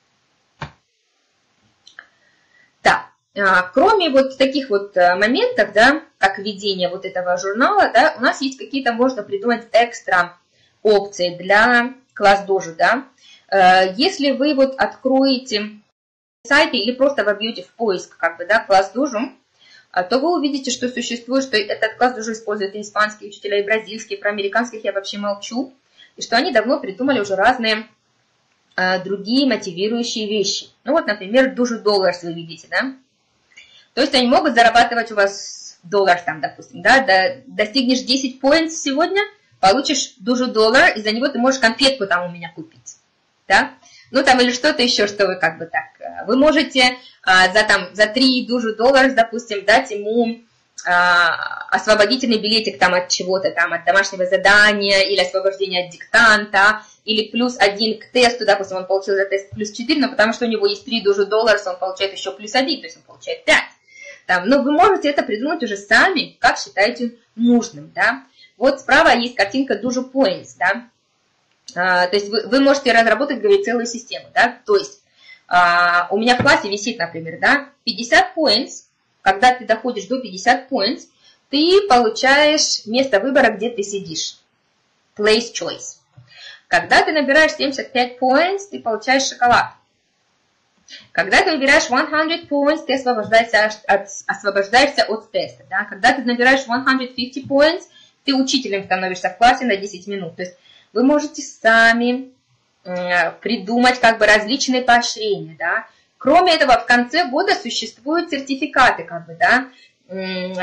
Да. Кроме вот таких вот моментов, да, как ведение вот этого журнала, да, у нас есть какие-то, можно придумать экстра опции для класс Dojo. Да. Если вы вот откроете сайте или просто вобьете в поиск как бы, да, класс Dojo, то вы увидите, что существует, что этот класс Dojo используют и испанские учителя, и бразильские, про американских я вообще молчу, и что они давно придумали уже разные а, другие мотивирующие вещи. Ну вот, например, Dojo Dollars вы видите, да? То есть они могут зарабатывать у вас доллар там, допустим, да, до, достигнешь десять points сегодня, получишь Dojo Dollar, и за него ты можешь конфетку там у меня купить, да? Ну, там, или что-то еще, что вы как бы так... Вы можете а, за, там, за три Dojo Dollars, допустим, дать ему а, освободительный билетик там от чего-то, там, от домашнего задания, или освобождения от диктанта, или плюс один к тесту, допустим, он получил за тест плюс четыре, но потому что у него есть три Dojo Dollars, он получает еще плюс один, то есть он получает пять. Там, но вы можете это придумать уже сами, как считаете нужным, да. Вот справа есть картинка Dojo Points, да. Uh, то есть вы, вы можете разработать, говорить, целую систему, да, то есть uh, у меня в классе висит, например, да, пятьдесят points, когда ты доходишь до пятидесяти points, ты получаешь место выбора, где ты сидишь, place choice. Когда ты набираешь семьдесят пять points, ты получаешь шоколад. Когда ты выбираешь сто points, ты освобождаешься от, освобождаешься от теста, да, когда ты набираешь сто пятьдесят points, ты учителем становишься в классе на десять минут, то есть вы можете сами э, придумать как бы различные поощрения, да. Кроме этого, в конце года существуют сертификаты, как бы, да. Э,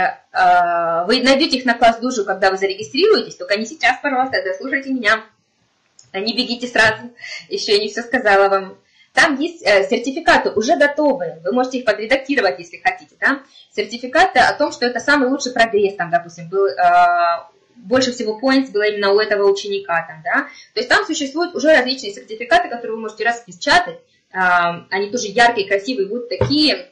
э, вы найдете их на класс Dojo, когда вы зарегистрируетесь, только не сейчас, пожалуйста, дослушайте меня. Не бегите сразу, еще я не все сказала вам. Там есть э, сертификаты уже готовые, вы можете их подредактировать, если хотите, да. Сертификаты о том, что это самый лучший прогресс, там, допустим, был... Э, больше всего points было именно у этого ученика. Там, да? То есть там существуют уже различные сертификаты, которые вы можете распечатать. Они тоже яркие, красивые, вот такие.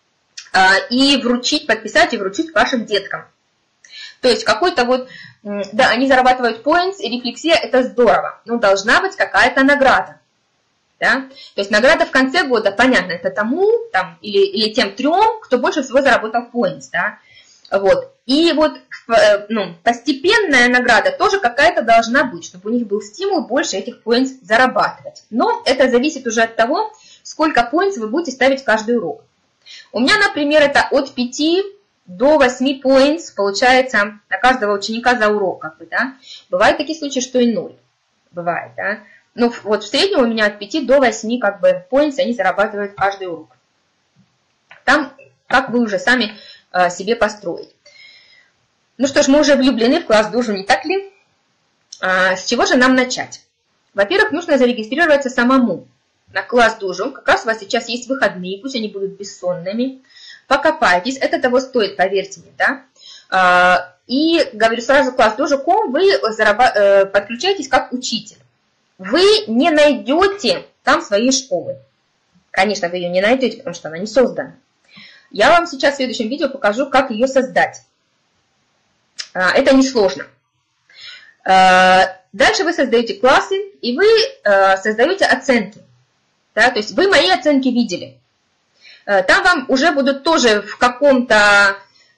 И вручить, подписать и вручить вашим деткам. То есть какой-то вот... Да, они зарабатывают points, и рефлексия – это здорово. Но должна быть какая-то награда. Да? То есть награда в конце года, понятно, это тому там, или, или тем трем, кто больше всего заработал points. Да? Вот. И вот ну, постепенная награда тоже какая-то должна быть, чтобы у них был стимул больше этих points зарабатывать. Но это зависит уже от того, сколько points вы будете ставить каждый урок. У меня, например, это от пяти до восьми points получается на каждого ученика за урок. Как бы, да? Бывают такие случаи, что и ноль. Бывает, да? Ну, вот в среднем у меня от пяти до восьми как бы points они зарабатывают каждый урок. Там, как вы уже сами э, себе построить. Ну что ж, мы уже влюблены в класс Дужу, не так ли? А, с чего же нам начать? Во-первых, нужно зарегистрироваться самому на класс Дужу. Как раз у вас сейчас есть выходные, пусть они будут бессонными. Покопайтесь, это того стоит, поверьте мне, да? А, и, говорю сразу, класс Дужу точка ком вы зараба- подключаетесь как учитель. Вы не найдете там своей школы. Конечно, вы ее не найдете, потому что она не создана. Я вам сейчас в следующем видео покажу, как ее создать. Это несложно. Дальше вы создаете классы, и вы создаете оценки. Да, то есть вы мои оценки видели. Там вам уже будут тоже в каком-то,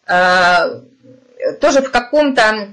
тоже в каком-то,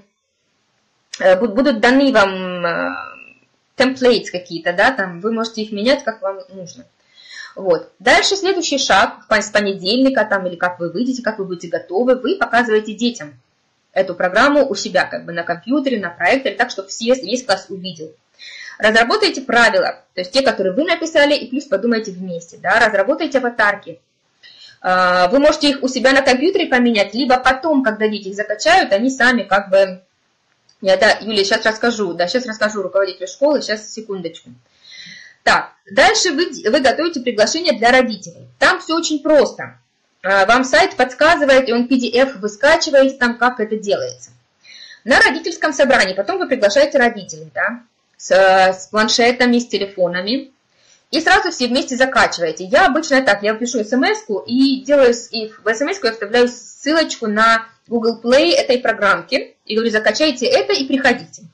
будут даны вам темплейтс какие-то, да, там вы можете их менять, как вам нужно. Вот. Дальше следующий шаг, с понедельника, там, или как вы выйдете, как вы будете готовы, вы показываете детям эту программу у себя, как бы на компьютере, на проекторе, так, чтобы все, весь класс увидел. Разработайте правила, то есть те, которые вы написали, и плюс подумайте вместе, да, разработайте аватарки. Вы можете их у себя на компьютере поменять, либо потом, когда дети их закачают, они сами как бы... Я, да, Юлия, сейчас расскажу, да, сейчас расскажу руководителю школы, сейчас, секундочку. Так, дальше вы, вы готовите приглашение для родителей. Там все очень просто. Вам сайт подсказывает, и он пи ди эф вы скачиваете, там как это делается. На родительском собрании потом вы приглашаете родителей, да, с, с планшетами, с телефонами, и сразу все вместе закачиваете. Я обычно так, я пишу смс-ку и делаю, и в смс-ку я вставляю ссылочку на Google Play этой программки, и говорю, закачайте это и приходите.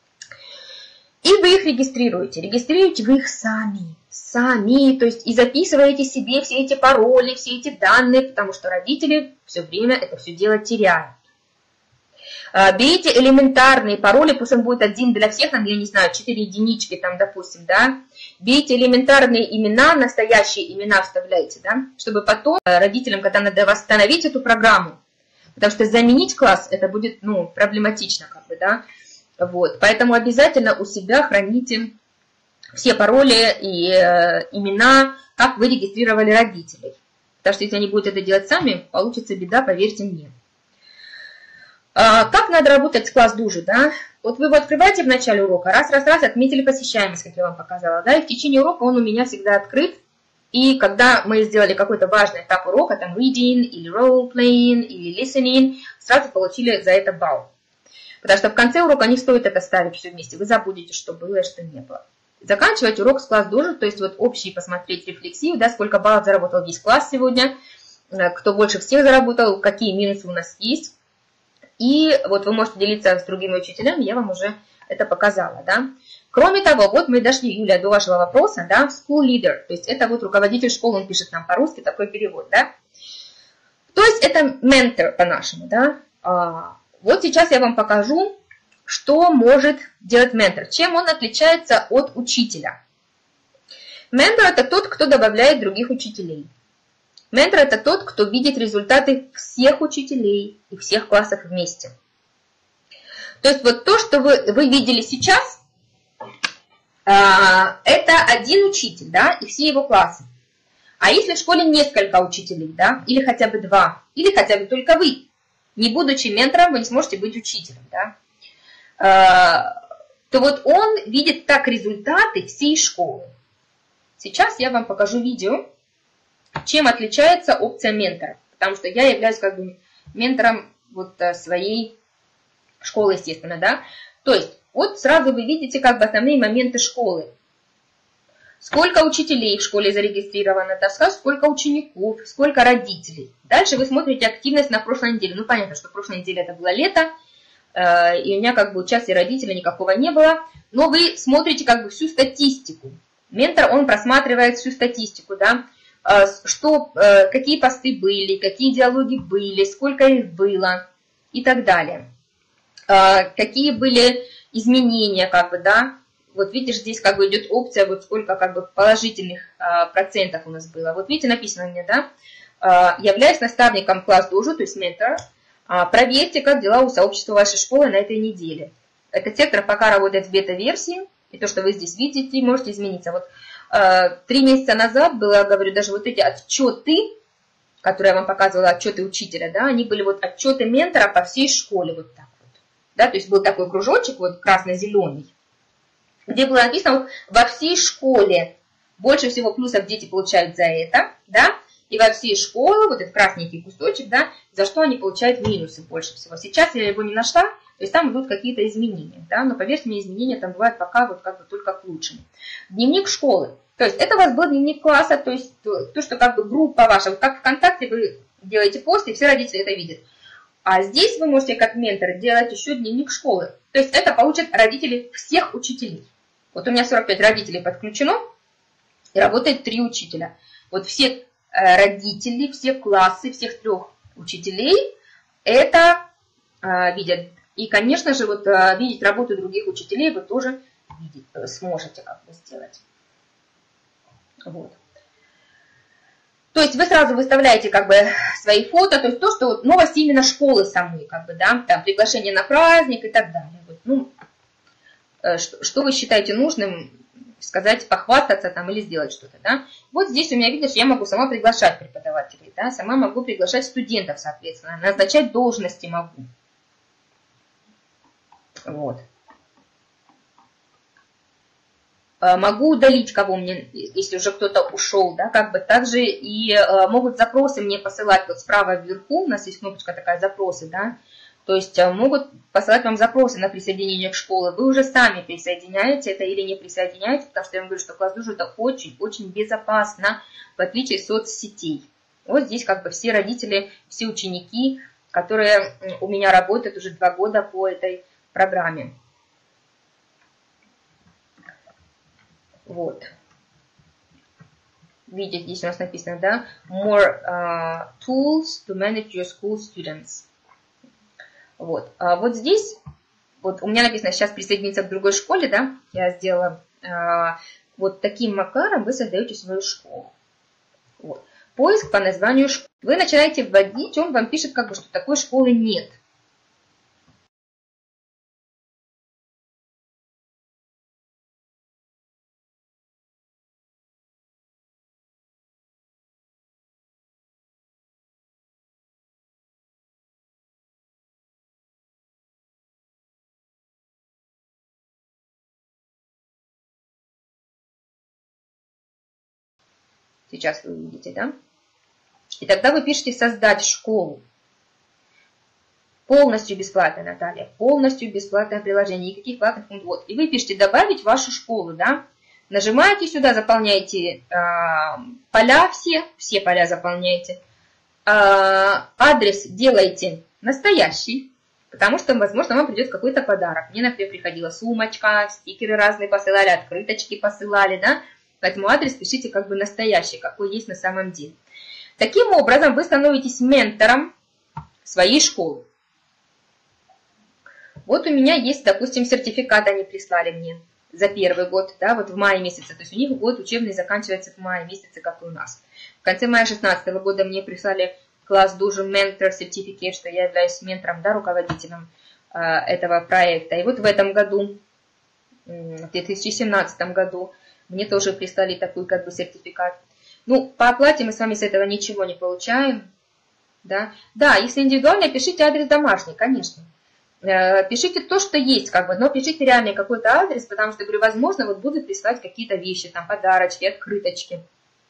И вы их регистрируете. Регистрируете вы их сами. Сами. То есть и записываете себе все эти пароли, все эти данные, потому что родители все время это все дело теряют. Берите элементарные пароли, пусть он будет один для всех, там, я не знаю, четыре единички, там, допустим, да. Берите элементарные имена, настоящие имена вставляйте, да, чтобы потом родителям, когда надо восстановить эту программу, потому что заменить класс, это будет, ну, проблематично, как бы, да. Вот, поэтому обязательно у себя храните все пароли и э, имена, как вы регистрировали родителей. Потому что если они будут это делать сами, получится беда, поверьте мне. А, как надо работать с класс Дужу, да? Вот вы его открываете в начале урока, раз-раз-раз отметили посещаемость, как я вам показала, да, и в течение урока он у меня всегда открыт. И когда мы сделали какой-то важный этап урока, там reading, или role-playing, или listening, сразу получили за это балл. Потому что в конце урока не стоит это ставить все вместе. Вы забудете, что было и что не было. Заканчивать урок с класс Дужу, то есть вот общий посмотреть рефлексию, да, сколько баллов заработал весь класс сегодня, кто больше всех заработал, какие минусы у нас есть. И вот вы можете делиться с другими учителями, я вам уже это показала, да. Кроме того, вот мы дошли, Юля, до вашего вопроса, да, school leader, то есть это вот руководитель школы, он пишет нам по-русски, такой перевод, да. То есть это ментор по-нашему, да. Вот сейчас я вам покажу, что может делать ментор, чем он отличается от учителя. Ментор – это тот, кто добавляет других учителей. Ментор – это тот, кто видит результаты всех учителей и всех классов вместе. То есть вот то, что вы, вы видели сейчас, это один учитель, да, и все его классы. А если в школе несколько учителей, да, или хотя бы два, или хотя бы только вы, не будучи ментором, вы не сможете быть учителем, да, то вот он видит так результаты всей школы. Сейчас я вам покажу видео, чем отличается опция ментора, потому что я являюсь как бы ментором вот своей школы, естественно, да. То есть вот сразу вы видите как бы основные моменты школы. Сколько учителей в школе зарегистрировано, да, сколько учеников, сколько родителей. Дальше вы смотрите активность на прошлой неделе. Ну, понятно, что прошлой неделе это было лето, э, и у меня как бы участия родителей никакого не было. Но вы смотрите как бы всю статистику. Ментор, он просматривает всю статистику, да. что, какие посты были, какие диалоги были, сколько их было и так далее. Какие были изменения, как бы, да. Вот видишь, здесь как бы идет опция, вот сколько как бы положительных процентов у нас было. Вот видите, написано мне, да, являюсь наставником класс Dojo, то есть ментор. Проверьте, как дела у сообщества вашей школы на этой неделе. Этот сектор пока работает в бета-версии, и то, что вы здесь видите, можете измениться. Вот три месяца назад было, говорю, даже вот эти отчеты, которые я вам показывала, отчеты учителя, да, они были вот отчеты ментора по всей школе, вот так вот. Да, то есть был такой кружочек, вот красно-зеленый, где было написано вот, во всей школе больше всего плюсов дети получают за это, да, и во всей школе, вот этот красненький кусочек, да, за что они получают минусы больше всего. Сейчас я его не нашла, то есть там идут какие-то изменения, да, но поверьте мне, изменения там бывают пока вот как бы только к лучшему. Дневник школы, то есть это у вас был дневник класса, то есть то, то что как бы группа ваша, вот как ВКонтакте вы делаете пост, и все родители это видят. А здесь вы можете как ментор делать еще дневник школы, то есть это получат родители всех учителей. Вот у меня сорок пять родителей подключено, и работает три учителя. Вот все родители, все классы, всех трех учителей это э, видят. И, конечно же, вот э, видеть работу других учителей вы тоже видеть, сможете как бы сделать. Вот. То есть вы сразу выставляете как бы свои фото, то есть то, что вот новости именно школы самой, как бы, да, там приглашение на праздник и так далее. Вот, ну, э, что, что вы считаете нужным сказать, похвастаться там или сделать что-то, да. Вот здесь у меня, видишь, я могу сама приглашать преподавателей, да, сама могу приглашать студентов, соответственно, назначать должности могу. Вот. Могу удалить кого мне, если уже кто-то ушел, да, как бы также и э, могут запросы мне посылать вот справа вверху, у нас есть кнопочка такая запросы, да, то есть э, могут посылать вам запросы на присоединение к школе, вы уже сами присоединяете это или не присоединяете, потому что я вам говорю, что класс Dojo это очень-очень безопасно, в отличие от соцсетей. Вот здесь как бы все родители, все ученики, которые у меня работают уже два года по этой программе. Вот. Видите, здесь у нас написано, да, more uh, tools to manage your school students. Вот. А вот здесь, вот у меня написано, сейчас присоединиться к другой школе, да, я сделала, uh, вот таким макаром вы создаете свою школу. Вот. Поиск по названию школы. Вы начинаете вводить, он вам пишет, как бы, что такой школы нет. Сейчас вы увидите, да? И тогда вы пишете «создать школу». Полностью бесплатно, Наталья. Полностью бесплатное приложение. Никаких платных функций. Вот. И вы пишете «добавить вашу школу», да? Нажимаете сюда, заполняете э, поля все, все поля заполняете. Э, адрес делаете настоящий, потому что, возможно, вам придет какой-то подарок. Мне, например, приходила сумочка, стикеры разные посылали, открыточки посылали, да? Поэтому адрес пишите как бы настоящий, какой есть на самом деле. Таким образом, вы становитесь ментором своей школы. Вот у меня есть, допустим, сертификат они прислали мне за первый год, да, вот в мае месяце. То есть у них год учебный заканчивается в мае месяце, как и у нас. В конце мая две тысячи шестнадцатого года мне прислали класс Dojo Mentor Certificate, что я являюсь ментором, да, руководителем э, этого проекта. И вот в этом году, в две тысячи семнадцатом году, мне тоже прислали такой как бы сертификат. Ну, по оплате мы с вами с этого ничего не получаем. Да, да, если индивидуально, пишите адрес домашний, конечно. Пишите то, что есть, как бы, но пишите реальный какой-то адрес, потому что, говорю, возможно, вот будут прислать какие-то вещи, там, подарочки, открыточки.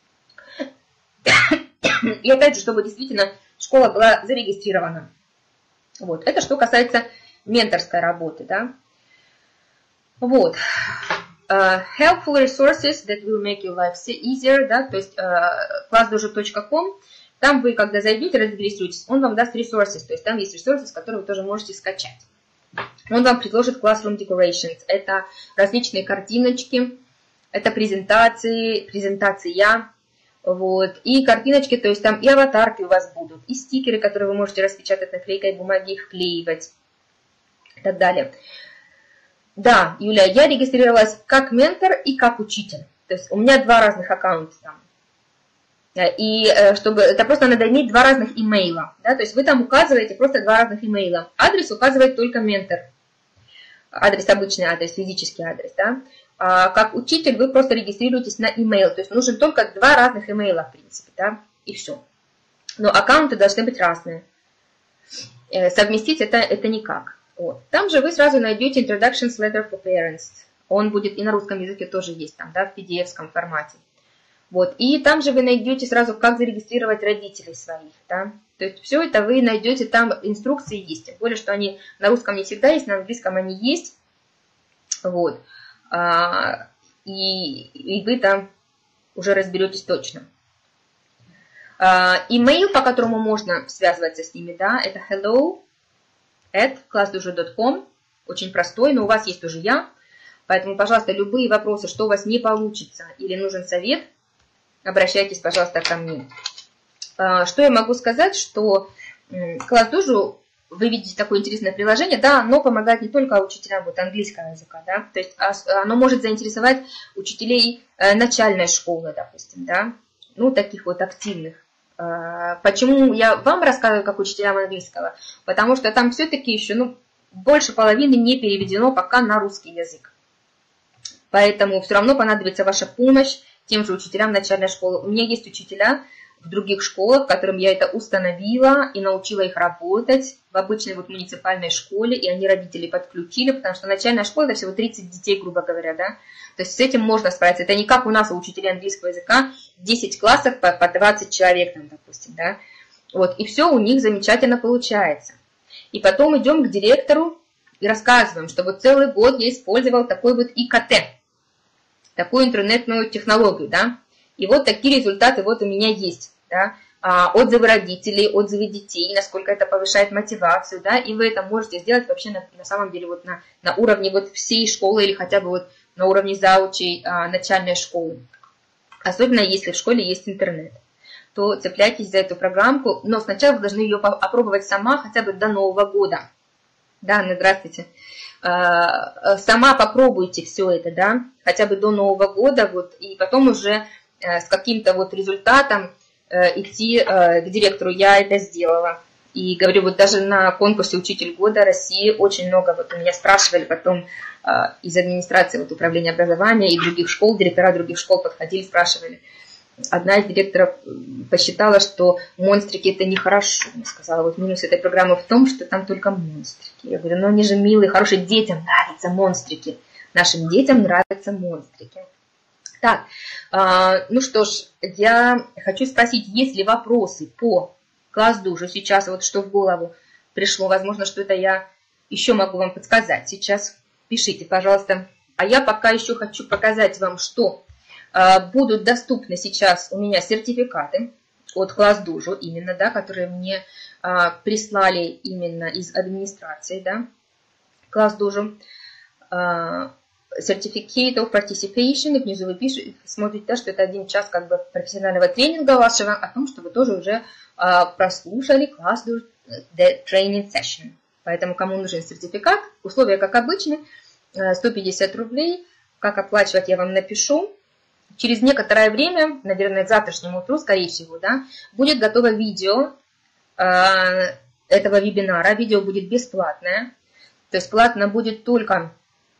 И опять же, чтобы действительно школа была зарегистрирована. Вот, это что касается менторской работы, да. Вот. Uh, helpful resources that will make your life easier, да, то есть uh, класс dojo точка ком, там вы, когда зайдете, зарегистрируетесь, он вам даст resources, то есть там есть resources, которые вы тоже можете скачать. Он вам предложит Classroom Decorations, это различные картиночки, это презентации, презентация, Вот, и картиночки, то есть там и аватарки у вас будут, и стикеры, которые вы можете распечатать на клейкой бумаге и вклеивать, и так далее. Да, Юля, я регистрировалась как ментор и как учитель. То есть у меня два разных аккаунта там. И чтобы это просто надо иметь два разных имейла. Да? То есть вы там указываете просто два разных имейла. Адрес указывает только ментор. Адрес, обычный адрес, физический адрес. Да? А как учитель вы просто регистрируетесь на имейл. То есть нужен только два разных имейла, в принципе. Да? И все. Но аккаунты должны быть разные. Совместить это, это никак. Вот. Там же вы сразу найдете Introductions Letter for Parents. Он будет и на русском языке тоже есть, там, да, в пи ди эф-ском формате. Вот. И там же вы найдете сразу, как зарегистрировать родителей своих. Да? То есть все это вы найдете, там инструкции есть. Тем более, что они на русском не всегда есть, на английском они есть. Вот. А, и, и вы там уже разберетесь точно. А, имейл, по которому можно связываться с ними, да, это hello at classdojo dot com. Очень простой, но у вас есть уже я. Поэтому, пожалуйста, любые вопросы, что у вас не получится или нужен совет, обращайтесь, пожалуйста, ко мне. Что я могу сказать, что ClassDojo, вы видите такое интересное приложение, да, оно помогает не только учителям вот английского языка, да, то есть оно может заинтересовать учителей начальной школы, допустим, да, ну, таких вот активных. Почему я вам рассказываю, как учителям английского? Потому что там все-таки еще, ну, больше половины не переведено пока на русский язык. Поэтому все равно понадобится ваша помощь тем же учителям начальной школы. У меня есть учителя в других школах, которым я это установила и научила их работать в обычной вот муниципальной школе, и они родителей подключили, потому что начальная школа это всего тридцать детей, грубо говоря, да. То есть с этим можно справиться. Это не как у нас у учителей английского языка, десять классов по, по двадцать человек, там, допустим, да. Вот, и все у них замечательно получается. И потом идем к директору и рассказываем, что вот целый год я использовал такой вот и ка тэ, такую интернетную технологию, да, и вот такие результаты вот у меня есть, да, а, отзывы родителей, отзывы детей, насколько это повышает мотивацию, да, и вы это можете сделать вообще на, на самом деле вот на, на уровне вот всей школы или хотя бы вот на уровне заучей а, начальной школы, особенно если в школе есть интернет, то цепляйтесь за эту программку, но сначала вы должны ее опробовать сама хотя бы до Нового года. Да, Анна, здравствуйте. Сама попробуйте все это, да, хотя бы до Нового года, вот, и потом уже с каким-то вот результатом идти к директору. Я это сделала. И говорю, вот даже на конкурсе «Учитель года России» очень много, вот у меня спрашивали потом из администрации вот, управления образования и других школ, директора других школ подходили, спрашивали. Одна из директоров посчитала, что монстрики это нехорошо. Она сказала, вот минус этой программы в том, что там только монстрики. Я говорю, ну они же милые, хорошие, детям нравятся монстрики. Нашим детям нравятся монстрики. Так, ну что ж, я хочу спросить, есть ли вопросы по ClassDojo сейчас, вот что в голову пришло. Возможно, что это я еще могу вам подсказать. Сейчас пишите, пожалуйста. А я пока еще хочу показать вам, что будут доступны сейчас у меня сертификаты от ClassDojo, именно, да, которые мне а, прислали именно из администрации, да, ClassDojo. А, Certificate of Participation, и внизу вы пишете, смотрите, да, что это один час как бы профессионального тренинга вашего, о том, что вы тоже уже а, прослушали ClassDojo the Training Session. Поэтому, кому нужен сертификат, условия как обычно, сто пятьдесят рублей, как оплачивать я вам напишу. Через некоторое время, наверное, к завтрашнему утру, скорее всего, да, будет готово видео э, этого вебинара. Видео будет бесплатное. То есть платно будет только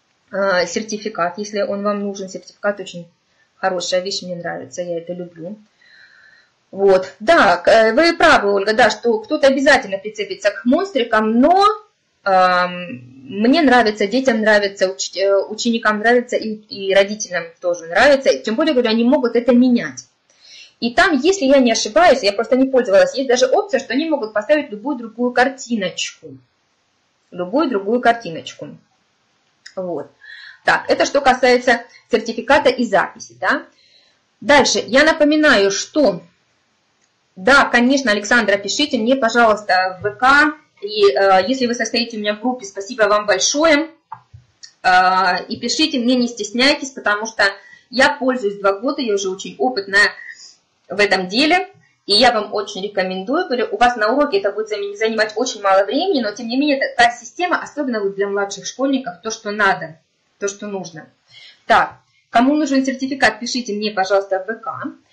э, сертификат, если он вам нужен. Сертификат очень хорошая вещь, мне нравится, я это люблю. Вот, да, вы правы, Ольга, да, что кто-то обязательно прицепится к монстрикам, но э, мне нравится, детям нравится, уч, ученикам нравится и, и родителям тоже нравится. Тем более, говорю, они могут это менять. И там, если я не ошибаюсь, я просто не пользовалась, есть даже опция, что они могут поставить любую другую картиночку. Любую другую картиночку. Вот. Так, это что касается сертификата и записи, да. Дальше, я напоминаю, что, да, конечно, Александра, пишите мне, пожалуйста, в ВК. И э, если вы состоите у меня в группе, спасибо вам большое. Э, и пишите мне, не стесняйтесь, потому что я пользуюсь два года, я уже очень опытная в этом деле. И я вам очень рекомендую, говорю, у вас на уроке это будет занимать очень мало времени, но тем не менее та система, особенно вот для младших школьников, то, что надо, то, что нужно. Так, кому нужен сертификат, пишите мне, пожалуйста, в ВК.